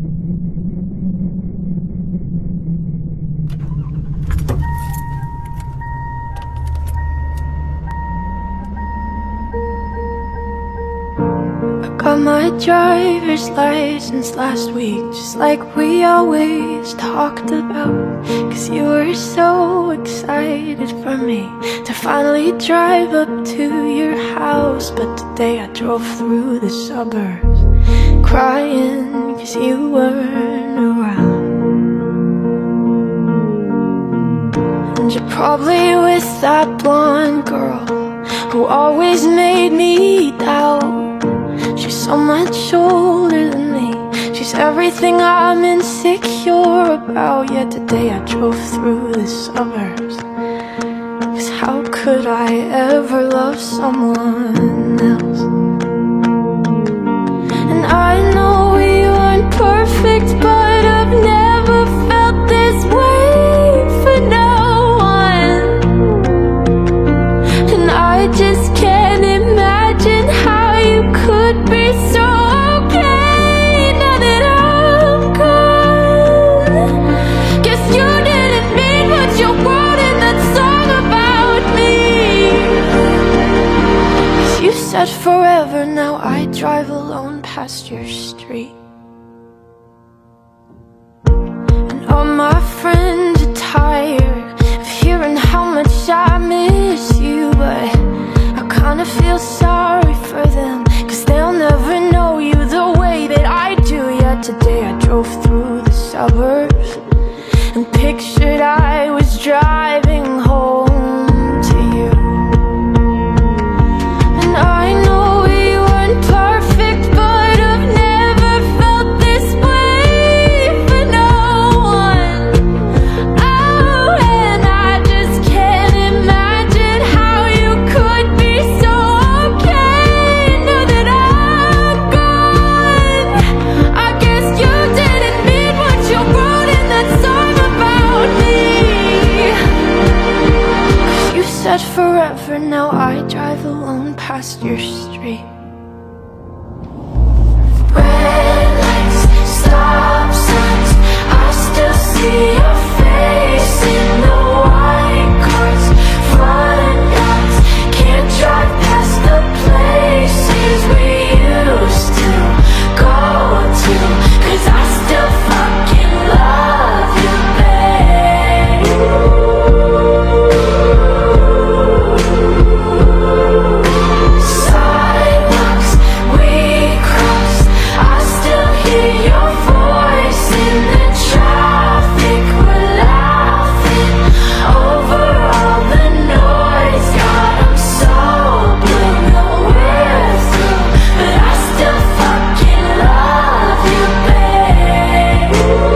Got my driver's license last week, just like we always talked about. Cause you were so excited for me to finally drive up to your house. But today I drove through the suburbs crying cause you weren't around. And you're probably with that blonde girl who always made me doubt. She's so much older than me, she's everything I'm insecure about. Yet today I drove through the suburbs, cause how could I ever love someone else? And I know we weren't perfect, but I've never felt this way for no one. And I just can't imagine how you could be so okay now that I'm gone. Guess you didn't mean what you wrote in that song about me. Cause you said forever, now I drive alone past your street. And all my friends are tired of hearing how much I miss you, but I kinda feel sorry for them, cause they'll never know you the way that I do. Yet today I drove through the suburbs and pictured I was driving home to you. And I know we weren't perfect, but I've never felt this way for no one. Oh, and I just can't imagine how you could be so okay now that I'm gone. I guess you didn't mean what you wrote in that song about me. Cause you said forever, now I drive alone past your street. Red lights, stop signs, I still see your face in the white cars, front yards. Can't drive past the places we used to go to, cause I still fucking love you, babe. Sidewalks we crossed, I still hear your voice in the traffic. We're laughing over all the noise. God, I'm so blue, no we're through, but I still fucking love you, babe.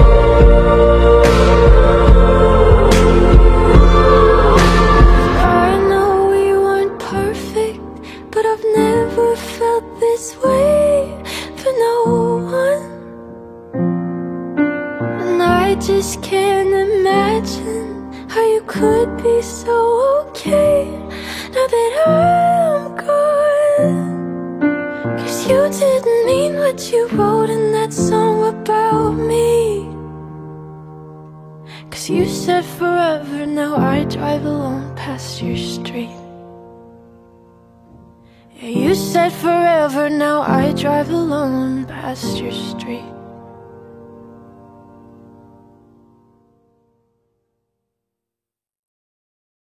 I know we weren't perfect, but I've never felt this way for no one. And I just can't imagine how you could be so okay now that I'm gone. Cause you didn't mean what you wrote in that song about me. Cause you said forever, now I drive alone past your street. Yeah, you said forever, now I drive alone past your street.